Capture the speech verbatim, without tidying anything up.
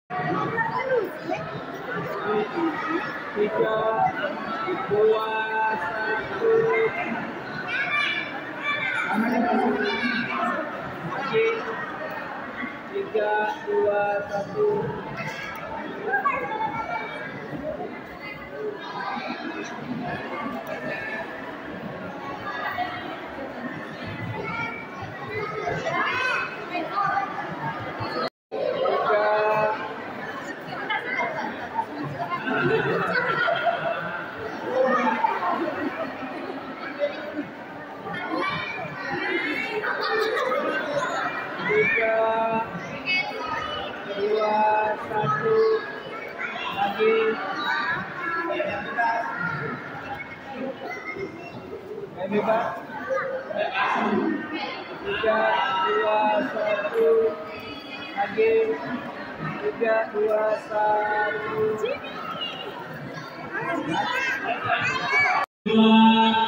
tiga, dua, satu. Lagi. Tiga, dua, satu. Tiga, dua, satu, lagi. Bebas. Tiga, dua, satu, lagi. Tiga, dua, satu.